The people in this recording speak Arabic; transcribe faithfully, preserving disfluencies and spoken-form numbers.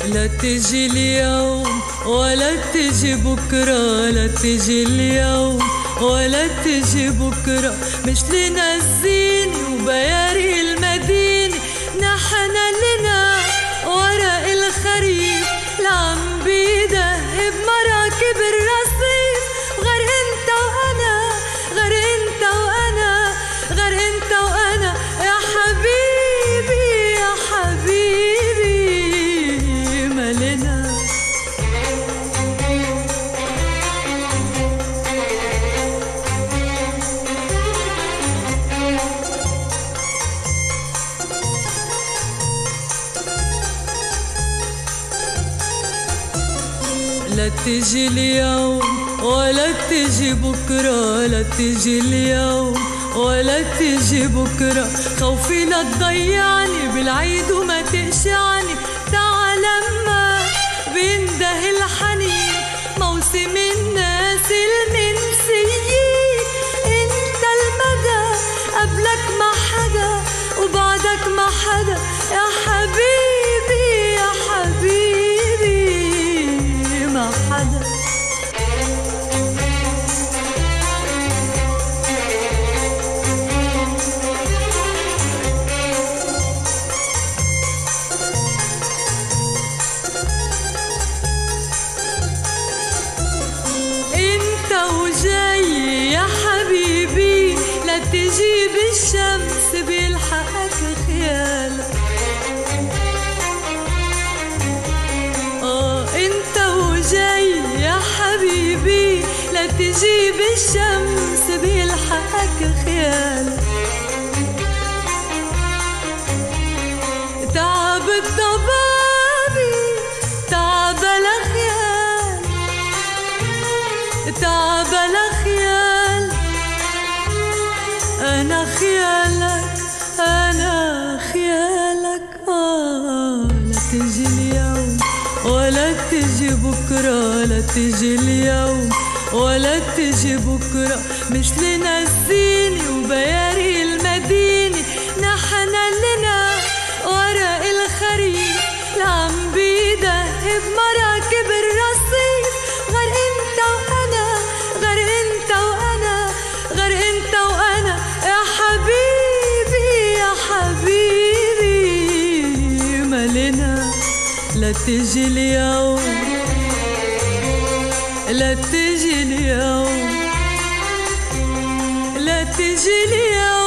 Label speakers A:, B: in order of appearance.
A: لا تجي اليوم ولا تجي بكرة، لا تجي اليوم ولا تجي بكرة، مش لنا الزين وبياري المدينة، نحن لنا ورق الخريف لعم بيدهب مراكب الرصيف، غير انت وانا، غير انت وانا، غير انت وانا يا حبيبي يا حبيبي مالنا. لا تجي اليوم ولا تجي بكرة، لا تجي اليوم ولا تجي بكرة، خوفي لا تضيعني بالعيد وما تقشعني، تعال لما بينده الحنين موسم الناس المنسيين، انت المدى قبلك ما حدا وبعدك ما حدا يا حبيبي يا حبيبي ما حدا. انت وجاي يا حبيبي لا تجيب الشمس بيلحقك خيالك، اه انت وجاي يا حبيبي لا تجيب الشمس بيلحقك خيالك، تعب الضبابي تعب الخيال، تعب الخيال، انا خيالك انا خيالك، اه لا تجي اليوم ولا تجي بكرة، لا تجي اليوم ولا تجي بكرة، مش لنا الزين وبياري المدينة، نحن لنا ورق الخريف لعم بيدهب مراكب الرصيف، غير انت وانا، غير انت وانا، غير انت وانا يا حبيبي يا حبيبي مالنا. لا تجي اليوم لا تجي اليوم لا تجي اليوم